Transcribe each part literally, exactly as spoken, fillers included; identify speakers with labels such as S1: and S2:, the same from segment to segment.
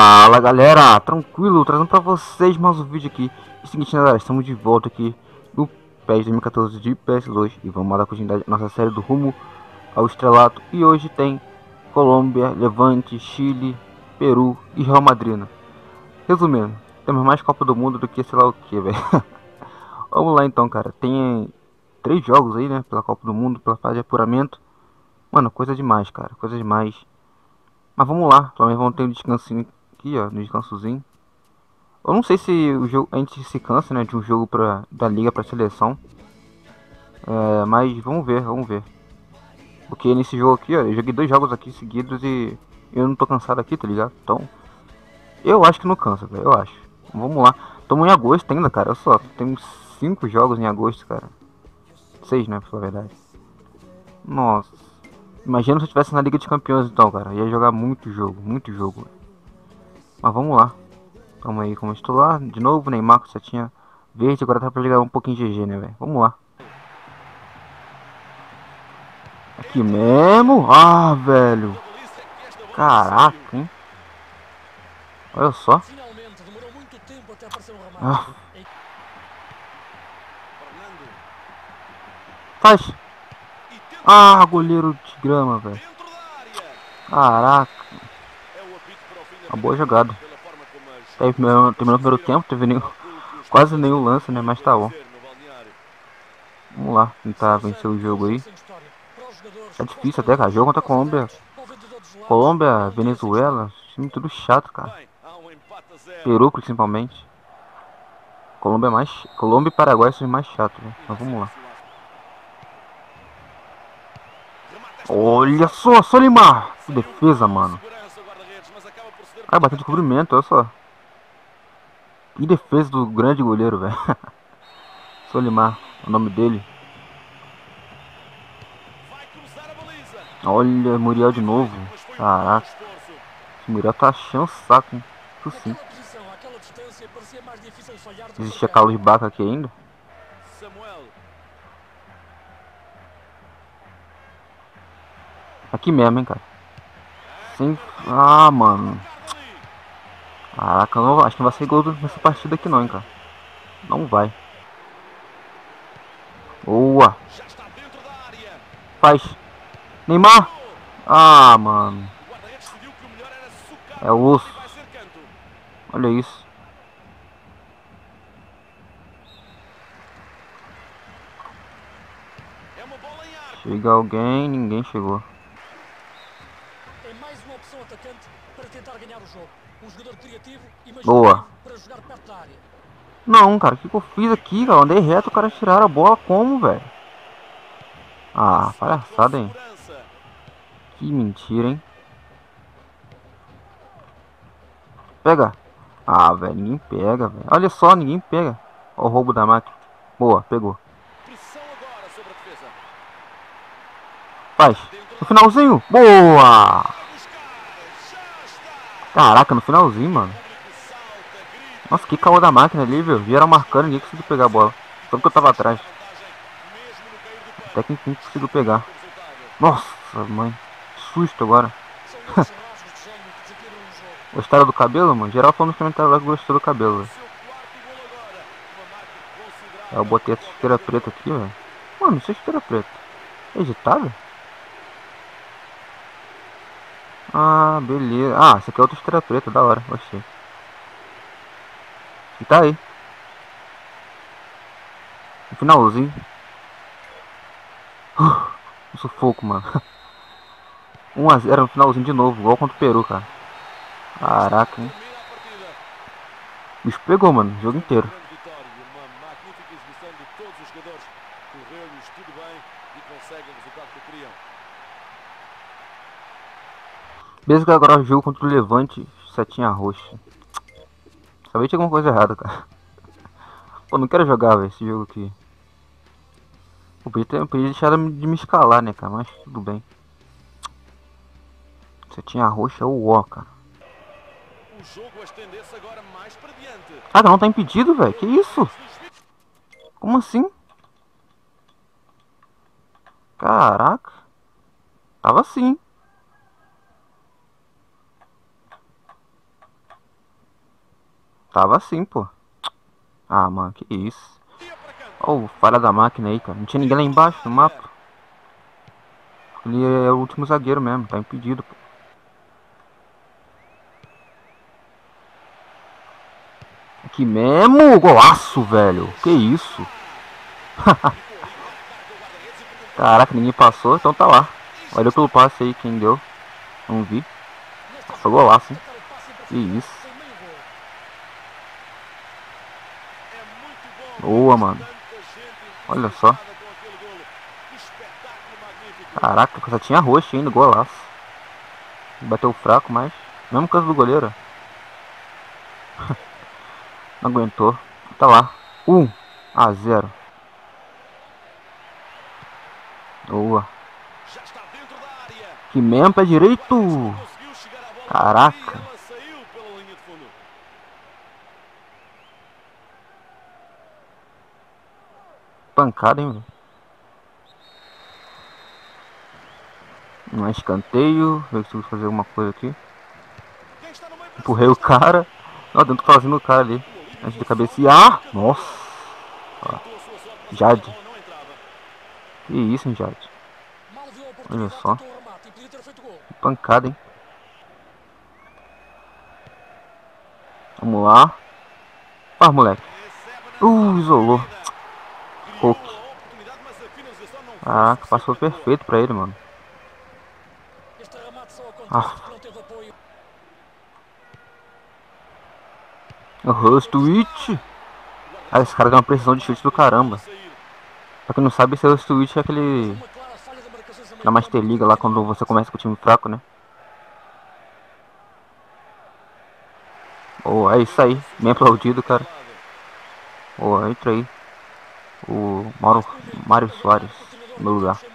S1: Fala galera, tranquilo, trazendo pra vocês mais um vídeo aqui. E seguinte, né, galera, estamos de volta aqui no PES dois mil e quatorze de P S dois e vamos dar continuidade à nossa série do Rumo ao Estrelato. E hoje tem Colômbia, Levante, Chile, Peru e Real Madrid, né? Resumindo, temos mais Copa do Mundo do que sei lá o que, velho. Vamos lá então, cara. Tem três jogos aí, né, pela Copa do Mundo, pela fase de apuramento. Mano, coisa demais, cara, coisa demais. Mas vamos lá, pelo menos vamos ter um descansinho aqui, ó, no descansozinho. Eu não sei se o jogo, a gente se cansa, né, de um jogo pra, da liga pra seleção. É, mas vamos ver, vamos ver. Porque nesse jogo aqui, ó, eu joguei dois jogos aqui seguidos e eu não tô cansado aqui, tá ligado? Então, eu acho que não cansa, velho, eu acho. Vamos lá. Estamos em agosto ainda, cara, eu só tenho cinco jogos em agosto, cara. Seis, né, pra falar a verdade. Nossa. Imagina se eu estivesse na Liga de Campeões então, cara. Eu ia jogar muito jogo, muito jogo. Mas vamos lá. Tamo aí como estou lá. De novo, Neymar com setinha verde. Agora tá pra jogar um pouquinho G G, né, velho? Vamos lá. Aqui mesmo? Ah, velho. Caraca, hein? Olha só. Ah. Faz. Ah, goleiro de grama, velho. Caraca. Uma boa jogada. Terminou o primeiro tempo, teve nenhum, quase nenhum lance, né? Mas tá bom. Vamos lá, tentar vencer o jogo aí. É difícil até, cara. Jogo contra a Colômbia. Colômbia, Venezuela, time tudo chato, cara. Peru, principalmente. Colômbia é mais. Colômbia e Paraguai são mais chatos, né? Mas vamos lá. Olha só, Solimar! Que defesa, mano. Ai, bateu de cobrimento, olha só. Que defesa do grande goleiro, velho. Solimar, o nome dele. Olha, Muriel de novo. Caraca. Esse Muriel tá achando o saco, hein? Isso sim. Existia Carlos Baca aqui ainda? Aqui mesmo, hein, cara. Sem... Ah, mano. Caraca, não, acho que não vai ser gol nessa partida aqui não, hein, cara. Não vai. Boa. Faz. Neymar. Ah, mano. É o osso. Olha isso. Chega alguém, ninguém chegou. Boa. Não, cara, o que, que eu fiz aqui, cara? Andei reto, o cara tiraram a bola como, velho? Ah, palhaçada, hein? Que mentira, hein? Pega. Ah, velho, ninguém pega, velho. Olha só, ninguém pega. Olha o roubo da máquina. Boa, pegou. Faz. No finalzinho. Boa! Caraca, no finalzinho, mano. Nossa, que caô da máquina ali, velho. Vieram marcando, ninguém conseguiu pegar a bola. Só porque eu tava atrás. Até que enfim conseguiu pegar. Nossa, mãe. Susto agora. Gostaram do cabelo, mano? Geral falou nos comentários lá que gostou do cabelo, velho. É, eu botei essa esteira preta aqui, velho. Mano, isso é esteira preta. É editada? Ah, beleza. Ah, essa aqui é outra esteira preta, da hora. Gostei. E tá aí. No finalzinho. Uh, um sufoco, mano. um a zero no finalzinho de novo, igual contra o Peru, cara. Caraca, hein. O bicho pegou, mano, o jogo inteiro. Mesmo que agora o jogo contra o Levante, setinha roxa. Sabia que tinha alguma coisa errada, cara. Pô, não quero jogar, velho, esse jogo aqui. Eu podia, ter, eu podia deixar de me escalar, né, cara, mas tudo bem. Setinha roxa ou ó, cara. Ah, não tá impedido, velho, que isso? Como assim? Caraca. Tava assim. Tava assim, pô. Ah, mano, que isso. Ó, oh, falha da máquina aí, cara. Não tinha ninguém lá embaixo no mapa. Ele é o último zagueiro mesmo, tá impedido, pô. Aqui mesmo, golaço, velho. Que isso? Caraca, ninguém passou, então tá lá. Valeu pelo passe aí, quem deu. Não vi. Foi golaço, hein? Que isso. Boa, mano. Olha só. Caraca, só tinha roxo ainda, golaço. Bateu fraco, mas mesmo caso do goleiro. Não aguentou. Tá lá. um a zero. Boa. Que mesmo, pé direito. Caraca. Pancada, hein, velho. Um escanteio. Ver se eu consigo fazer alguma coisa aqui. Empurrei o cara. Ó, dentro fazendo o cara ali. Antes de cabecear. Nossa. Ó. Jade. Que isso, hein, Jade. Olha só. Que pancada, hein. Vamos lá. Ah, moleque. Uh, isolou. Hulk. Caraca, passou perfeito pra ele, mano. Ah. O Rustwitch. Ah, esse cara deu uma precisão de chute do caramba. Pra quem não sabe, esse Rustwitch é aquele... na Master League lá, quando você começa com o time fraco, né? Oh, é isso aí. Bem aplaudido, cara. Oh, entra aí. O Mauro, Mário Soares, no meu lugar.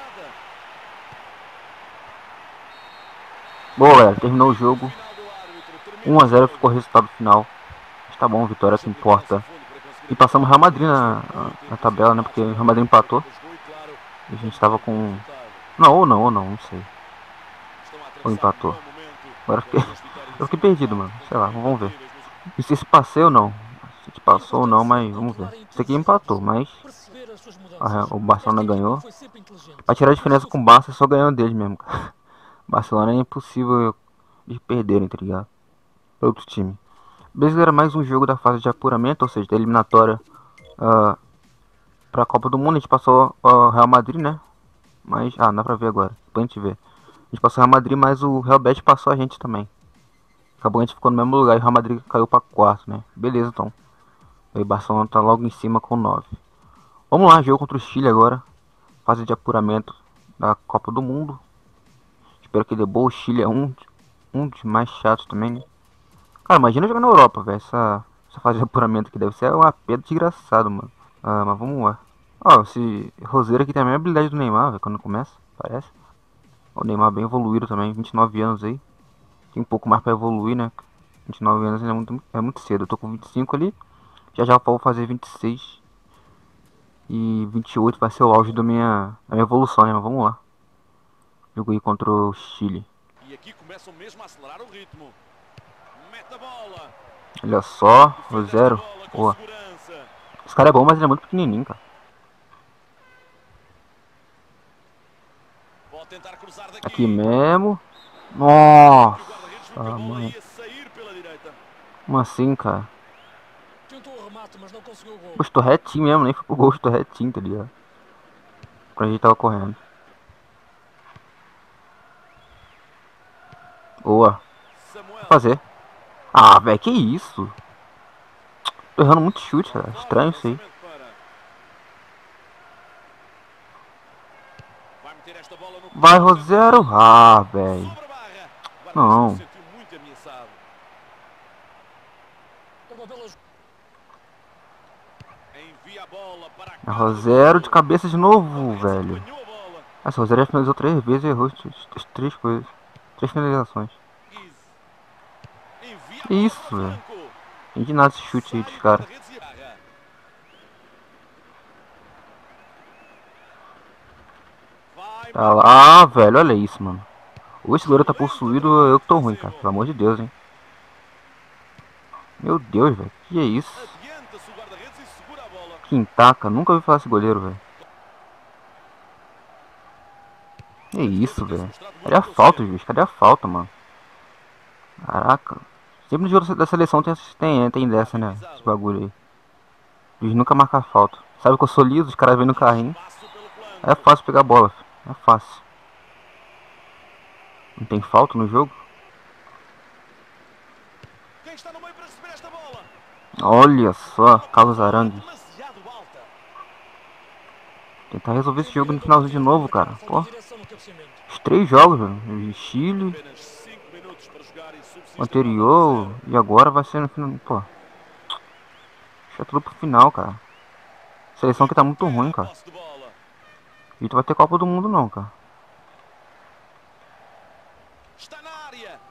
S1: Boa, galera. Terminou o jogo. um a zero ficou o resultado final. Tá bom, vitória que importa. E passamos o Real Madrid na, na tabela, né? Porque o Real Madrid empatou. E a gente tava com... Não, ou não, ou não, não sei. Ou empatou. Agora eu fiquei... eu fiquei perdido, mano. Sei lá, vamos ver. E se esse passei ou não. Se a gente passou ou não, mas vamos ver. Esse aqui empatou, mas... Ah, o Barcelona ganhou. Pra tirar a diferença com o Barça, só ganhando deles mesmo. Barcelona é impossível de perderem, tá ligado? Outro time. Beleza, era mais um jogo da fase de apuramento, ou seja, da eliminatória uh, pra Copa do Mundo. A gente passou o uh, Real Madrid, né? Mas, ah, dá pra ver agora, pra gente ver. A gente passou o Real Madrid, mas o Real Betis passou a gente também. Acabou a gente ficou no mesmo lugar e o Real Madrid caiu pra quarto, né? Beleza, então. Aí o Barcelona tá logo em cima com nove. Vamos lá, jogo contra o Chile agora. Fase de apuramento da Copa do Mundo. Espero que dê boa. O Chile é um, um dos mais chatos também, né? Cara, imagina jogar na Europa, velho. Essa, essa fase de apuramento aqui deve ser uma pedra desgraçado, mano. Ah, mas vamos lá. Ó, esse Roseiro aqui tem a mesma habilidade do Neymar, velho, quando começa, parece. O Neymar bem evoluído também, vinte e nove anos aí. Tem um pouco mais pra evoluir, né? vinte e nove anos é muito, é muito cedo. Eu tô com vinte e cinco ali. Já já vou fazer vinte e seis. E vinte e oito vai ser o auge da minha, da minha evolução, né? Mas vamos lá. Jogo aí contra o Chile. E aqui começam mesmo a acelerar o ritmo. Mete a bola. Olha só, o zero. Boa. Esse cara é bom, mas ele é muito pequenininho, cara. Aqui mesmo. Nossa, mano. Como assim, cara? Estou retinho mesmo, nem foi pro gol, estou retinho, tá ligado? Quando a gente tava correndo. Boa. Vou fazer. Ah, velho, que isso? Tô errando muito chute, cara. Estranho isso aí. Vai, Rosero. Ah, velho. Não. A Rosero de cabeça de novo, velho. Essa Rosero já finalizou três vezes e errou as três coisas. Três finalizações. Que isso, velho. Tem de nada esse chute aí dos caras. Tá lá, ah, velho, olha isso, mano. Ou esse goleiro tá possuído, eu que tô ruim, cara. Pelo amor de Deus, hein. Meu Deus, velho. Que é isso?
S2: Adianta-se o guarda-redes e segura a bola.
S1: Quintaca. Nunca ouvi falar desse goleiro, velho. Que
S2: Mas foi
S1: isso,
S2: que tem-se
S1: velho.
S2: mostrado
S1: Cadê a
S2: muito
S1: falta,
S2: consciente.
S1: juiz? Cadê a falta, mano? Caraca. Sempre no jogo da seleção tem, tem, tem
S2: Está
S1: dessa,
S2: bem
S1: né? Esse
S2: visado.
S1: bagulho aí. O juiz nunca marca falta. Sabe que eu sou liso, os caras vêm no
S2: Há
S1: carrinho.
S2: espaço pelo
S1: É
S2: flanco.
S1: fácil pegar a bola, filho. É fácil. Não tem falta no jogo?
S2: Quem está no meio para receber esta bola?
S1: Olha
S2: A
S1: só,
S2: bola
S1: Carlos
S2: cruzada
S1: Arangue.
S2: demasiado alta.
S1: Tentar resolver esse
S3: Tem
S1: jogo no
S3: direito a uma
S1: finalzinho de
S3: alternativa
S1: novo,
S3: de atacar.
S1: cara.
S3: Faltou
S1: Pô,
S3: direção no cabeceamento.
S1: os três jogos, velho. E Chile,
S2: Apenas cinco minutos para jogar e
S1: o
S2: subsiste igualdade a
S1: anterior
S2: zero.
S1: e agora vai ser no final. Pô, deixa tudo pro final, cara. A seleção aqui tá muito
S2: Recupera
S1: ruim,
S2: a
S1: cara.
S2: posse de bola.
S1: E tu vai ter Copa do Mundo não, cara.
S2: Está na área.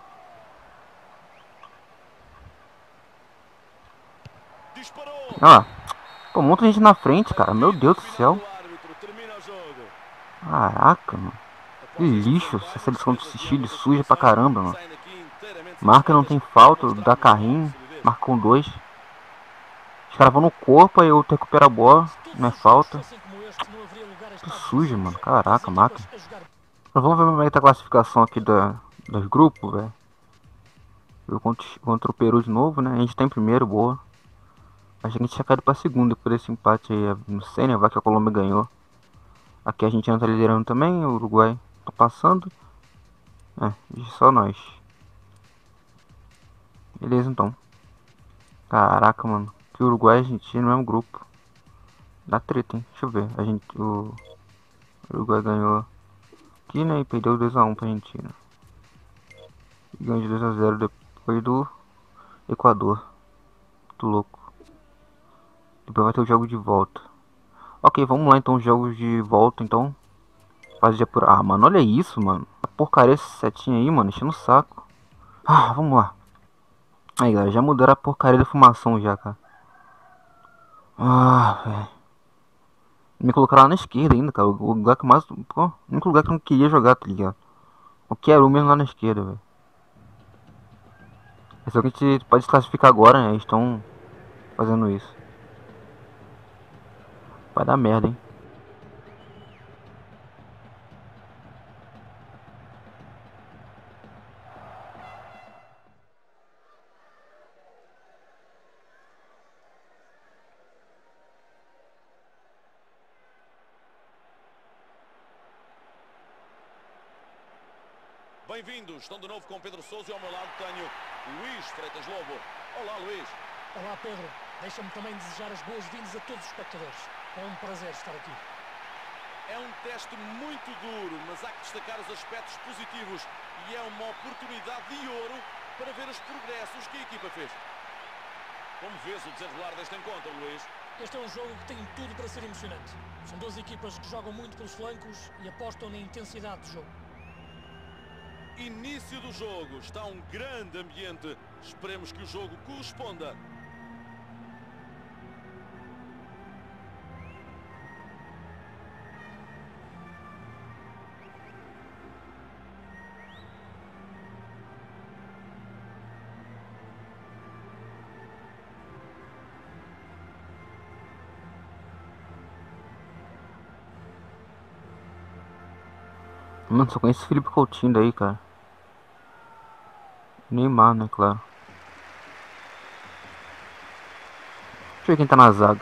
S2: Disparou.
S1: Olha lá. Pô, muita gente na frente, cara. Meu Deus
S2: Apito
S1: do
S2: final
S1: céu.
S2: do árbitro. Termina o jogo.
S1: Caraca, mano. Que
S2: Após este
S1: lixo. Essa
S2: desempenho, os
S1: seleção
S2: defesas
S1: desse
S2: de
S1: Chile
S2: ambas as
S1: suja pra
S2: seleções
S1: caramba, mano.
S2: saem daqui inteiramente
S1: Marca não
S2: satisfeitas
S1: tem
S2: por
S1: falta, dá
S2: demonstrar uma enorme
S1: carrinho.
S2: solidez.
S1: Marcam dois. Os caras vão no corpo, aí eu recupero a bola.
S3: Se todos
S1: Não é
S3: os jogos
S1: falta.
S3: fossem como este, não haveria lugar a
S1: Tudo
S3: estados
S1: sujo,
S3: vizinhos.
S1: mano.
S3: Três
S1: Caraca, máquina.
S3: equipas a jogar.
S1: Mas vamos ver como é que tá a classificação aqui da, dos grupos, velho. Contra, contra o Peru de novo, né? A gente tá em primeiro, boa. Acho que a gente tinha caído pra segundo por esse empate aí. Não sei, né? Vai que a Colômbia ganhou. Aqui a Argentina tá liderando também. O Uruguai tá passando. É, só nós. Beleza, então. Caraca, mano. Que Uruguai e Argentina no mesmo grupo. Dá treta, hein? Deixa eu ver. A gente, o Uruguai ganhou aqui, né? E perdeu dois a um pra Argentina. E ganhou de dois a zero depois do Equador. Muito louco. Depois vai ter o jogo de volta. Ok, vamos lá então, os jogos de volta então. Fase por. Ah, mano, olha isso, mano. A porcaria esse setinho aí, mano, enchendo o saco. Ah, vamos lá. Aí, galera, já mudaram a porcaria da fumação já, cara. Ah, velho. Me colocaram lá na esquerda ainda, cara. O lugar que mais. Pô, o único lugar que eu não queria jogar, tá ligado? Eu quero mesmo lá na esquerda, velho. É só que a gente pode se classificar agora, né? Eles estão fazendo isso. Vai dar merda, hein?
S2: Bem-vindos, estão de novo com Pedro Sousa e ao meu lado tenho Luís Freitas Lobo. Olá, Luís.
S3: Olá, Pedro. Deixa-me também desejar as boas-vindas a todos os espectadores. É um prazer estar aqui.
S2: É um teste muito duro, mas há que destacar os aspectos positivos e é uma oportunidade de ouro para ver os progressos que a equipa fez. Como vês o desenrolar deste encontro, Luís?
S3: Este é um jogo que tem tudo para ser emocionante. São duas equipas que jogam muito pelos flancos e apostam na intensidade do jogo.
S2: Início do jogo, está um grande ambiente. Esperemos que o jogo corresponda.
S1: Mano, só conheço o Felipe Coutinho daí, cara. Neymar, né, claro. Deixa eu ver quem tá na zaga.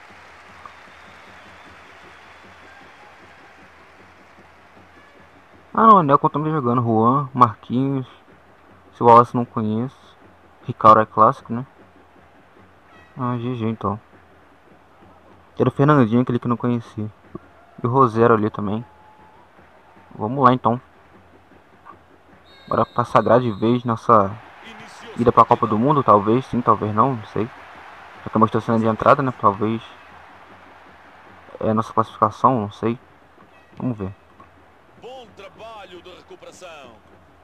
S1: Ah, não, o Anel também jogando. Juan, Marquinhos. Se o Wallace não conheço. Ricardo é clássico, né? Ah, G G então. Era o Fernandinho, aquele que eu não conhecia. E o Rosero ali também. Vamos lá então. Bora pra sagrar de vez nossa
S2: Iniciou-se
S1: ida
S2: a
S1: pra Copa do
S2: partida.
S1: Mundo, talvez sim, talvez não, não sei. Já estamos torcendo de entrada, né? Talvez é a nossa classificação, não sei. Vamos ver.
S2: Bom trabalho de recuperação.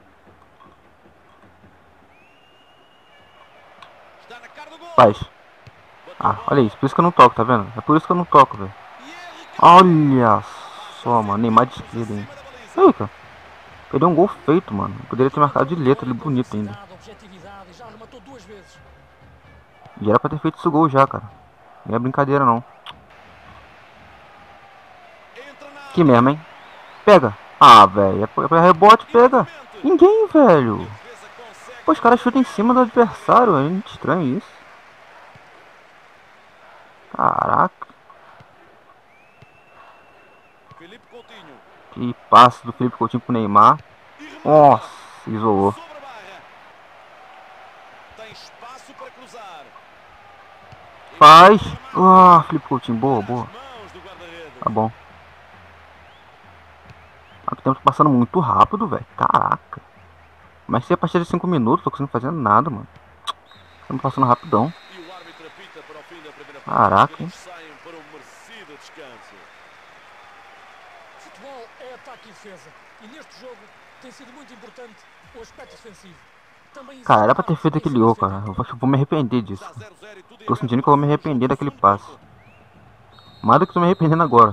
S2: Está na cara do gol.
S1: Paz.
S2: Bateu a
S1: Ah, olha
S2: bola.
S1: isso, por isso que eu não toco, tá vendo? É por isso que eu não toco, velho.
S2: E é Ricardo.
S1: Olha
S2: Passa
S1: só, mano, Neymar de
S2: centímetros
S1: esquerda, hein.
S2: acima da baliza.
S1: Aí, cara. Perdeu um gol feito, mano. Poderia ter marcado de letra ali, bonito ainda.
S3: Objetividade e já rematou duas vezes.
S1: Já era pra ter feito esse gol já, cara. Não é brincadeira não. Que mesmo, hein? Pega. Ah, velho. É pra rebote, pega. Ninguém, velho. Pô, os caras chutam em cima do adversário. É muito estranho isso. Caraca. Que passe do Felipe Coutinho pro Neymar. Nossa, isolou. Faz. Ah, Felipe Coutinho. Boa, boa. Tá bom. O tempo tá passando muito rápido, velho. Caraca. Mas se é a partir de cinco minutos, tô conseguindo fazer nada, mano. Estamos passando rapidão. Caraca, hein?
S3: Futebol é ataque e defesa. E neste jogo tem sido muito importante o aspecto defensivo.
S1: Cara, era pra ter feito aquele gol, cara. Eu acho que vou me arrepender disso. Tô sentindo que eu vou me arrepender daquele passe. Mais do que tô me arrependendo agora.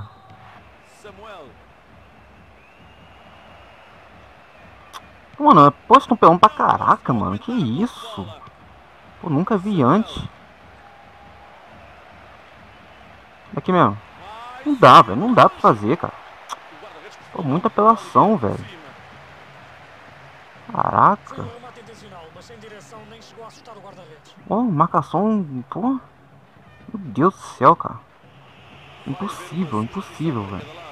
S1: Mano, pô, estão pelando pra caraca, mano. Que isso? Pô, nunca vi antes. Aqui mesmo. Não dá, velho. Não dá pra fazer, cara. Pô, muita apelação, velho. Caraca. Ó, marcação. Pô. Meu Deus do céu, cara. Impossível, impossível, velho.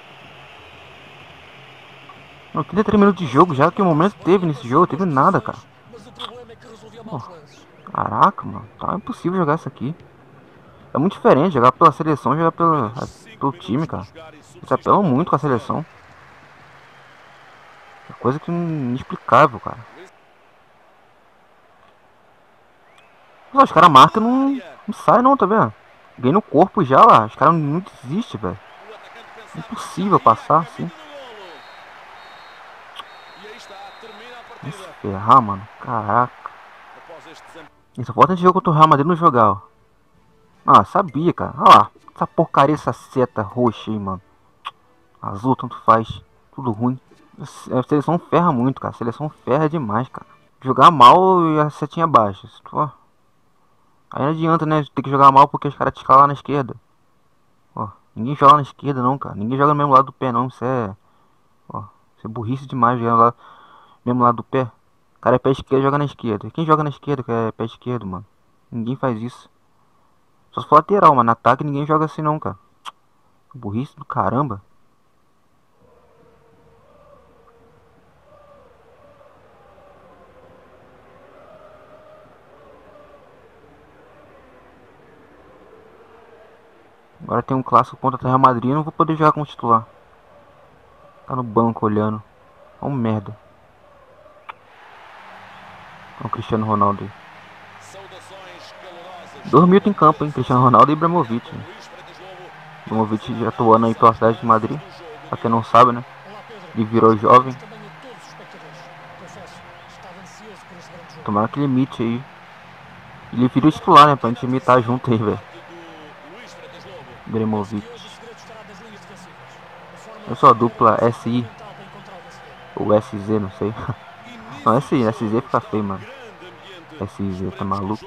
S1: Não, trinta minutos de jogo já, que o momento teve nesse jogo, teve nada, cara. Oh, caraca, mano, tá impossível jogar isso aqui. É muito diferente jogar pela seleção e jogar pela, pelo time, cara. Eles apelam muito com a seleção. É coisa que inexplicável, cara. Mas, os caras marcam e não, não sai não, tá vendo? Ganhei no corpo já lá, os caras não desistem, velho. Impossível passar assim. Vamos se ferrar, mano. Caraca. E só falta esse jogo contra o Real Madrid não jogar, ó. Ah, sabia, cara. Olha lá. Essa porcaria, essa seta roxa aí, mano. Azul, tanto faz. Tudo ruim. A seleção ferra muito, cara. A seleção ferra demais, cara. Jogar mal e a setinha baixa. Ó. Aí não adianta, né? Ter que jogar mal porque os caras te escalam na esquerda. Ó. Ninguém joga na esquerda, não, cara. Ninguém joga no mesmo lado do pé, não. Isso é... Ó. Isso é burrice demais jogar lá. Mesmo lado do pé. O cara é pé esquerdo, joga na esquerda. Quem joga na esquerda que é pé esquerdo, mano? Ninguém faz isso. Só se for lateral, mas no ataque ninguém joga assim não, cara. Burrice do caramba. Agora tem um clássico contra o Real Madrid, eu não vou poder jogar como titular. Tá no banco olhando. É um merda. É o Cristiano Ronaldo aí. Dois minutos em campo, hein? Cristiano Ronaldo e Ibrahimovic. Né? Ibrahimovic já atuando aí pela cidade de Madrid. Pra quem não sabe, né? Ele virou jovem. Tomara que ele imite aí. Ele virou titular, né? Pra gente imitar junto aí, velho. Ibrahimovic. Eu sou a dupla S I. Ou S Z, não sei. Não, S I, S Z fica feio, mano. S I Z, tá maluco?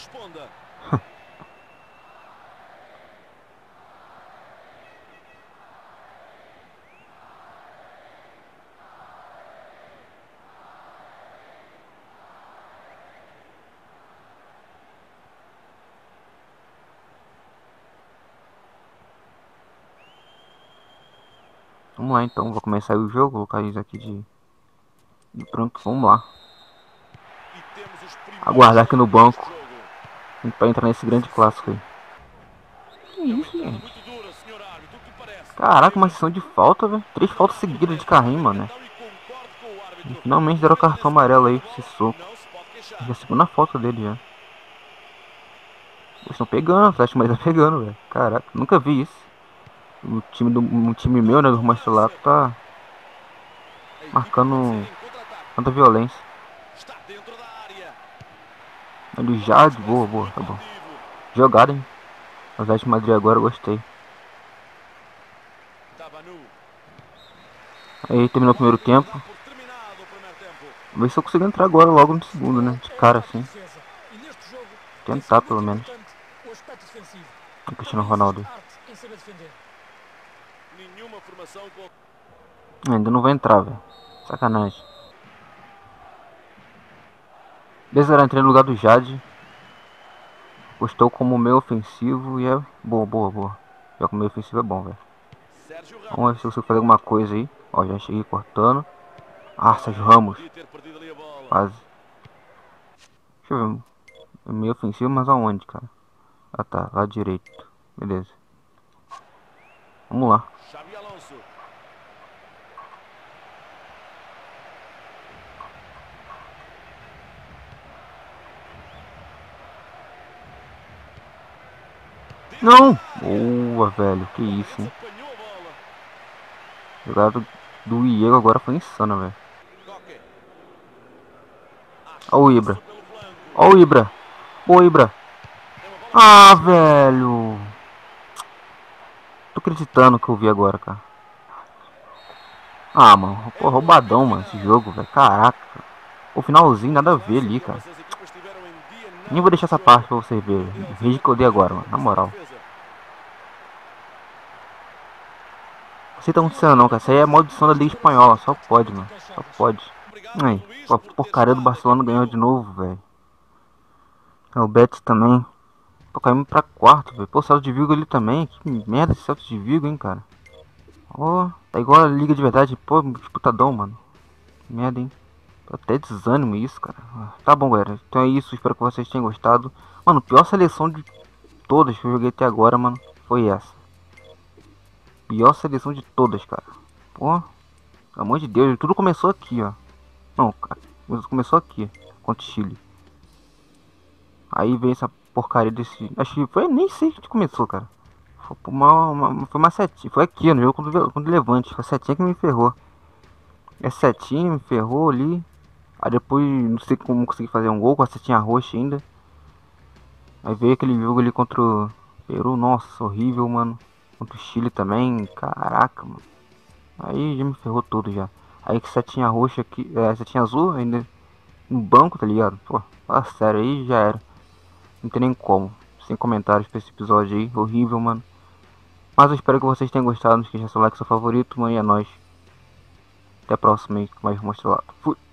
S1: Vamos lá então, vou começar o jogo, vou colocar isso aqui de... de pronto, vamos lá. Aguardar aqui no banco pra entrar nesse grande clássico aí. Que isso, gente? Caraca, uma sessão de falta, velho. Três faltas seguidas de carrinho, mano. Né? E finalmente deram o cartão amarelo aí pra esse soco. Já é a segunda falta dele já. Eles estão pegando, o Atlético Madrid tá pegando, velho. Caraca, nunca vi isso. O time do um time meu, né, do Rumo Estrelato, tá marcando tanta violência. Ele já de boa, boa, tá bom. Jogada, hein? O Atlético Madrid agora, eu gostei. Aí terminou o primeiro tempo. Vamos ver se eu consigo entrar agora logo no segundo, né? De cara assim. tentar pelo menos.
S3: O aspecto defensivo.
S1: O Cristiano Ronaldo.
S3: Arte em saber defender.
S2: Nenhuma formação com...
S1: Ainda não vai entrar, velho. Sacanagem. Bezerra, entrei no lugar do Jade. Gostou como meio ofensivo e é boa, boa, boa. Já como meio ofensivo é bom, velho.
S2: Sérgio
S1: Vamos
S2: Ramos.
S1: ver se eu consigo fazer alguma coisa aí. Ó, já cheguei cortando. Ah, Sérgio Ramos.
S2: Podia ter perdido ali a bola.
S1: Quase. Deixa eu ver. É meio ofensivo, mas aonde, cara? Ah tá, lá direito. Beleza. Vamos lá.
S2: Xabi Alonso.
S1: Não! Boa, velho. Que isso, hein?
S2: Apanhou a bola.
S1: A jogada do, do Iego agora foi insana, velho.
S2: Coque.
S1: Ó o Ibra.
S2: Pelo flanco.
S1: Ó o Ibra. Ô, Ibra.
S2: É uma bola.
S1: Ah, velho. Tô acreditando que eu vi agora, cara. Ah, mano. Pô, roubadão, mano, esse jogo, velho. Caraca. O finalzinho, nada a ver ali, cara.
S2: Ambas as equipas tiveram em dia não
S1: Nem vou deixar essa parte pra você ver. O rage que eu dei agora, mano. Na moral. Não sei o que tá acontecendo não, cara. Isso aí é maldição da Liga Espanhola. Só pode, mano. Só pode. Aí, pô, a porcaria do Barcelona ganhou de novo, velho. É, o Betis também. Pô, caímos pra quarto, velho. Pô, o Celta de Vigo ali também. Que merda esse Celta de Vigo, hein, cara. Ó, tá igual a Liga de verdade. Pô, disputadão, mano. Que merda, hein. Tô até desânimo isso, cara. Tá bom, galera. Então é isso. Espero que vocês tenham gostado. Mano, a pior seleção de todas que eu joguei até agora, mano, foi essa. Pior seleção de todas, cara. Pô, pelo amor de Deus. Tudo começou aqui, ó. Não, começou aqui. Contra o Chile. Aí veio essa porcaria desse... Acho que foi... Nem sei que começou, cara. Foi uma, uma, foi uma setinha. Foi aqui, no jogo contra, contra o Levante. Foi a setinha que me ferrou. Essa setinha me ferrou ali. Aí depois, não sei como consegui fazer um gol com a setinha roxa ainda. Aí veio aquele jogo ali contra o Peru. Nossa, horrível, mano. Contra o Chile também. Caraca, mano. Aí já me ferrou tudo já. Aí que setinha roxa aqui, é, setinha azul ainda no banco, tá ligado? Pô, fala sério, aí já era. Não tem nem como. Sem comentários pra esse episódio aí. Horrível, mano. Mas eu espero que vocês tenham gostado. Não esqueça de deixar seu like, seu favorito, mano. E é nóis. Até a próxima aí com mais Mostrelado. Fui.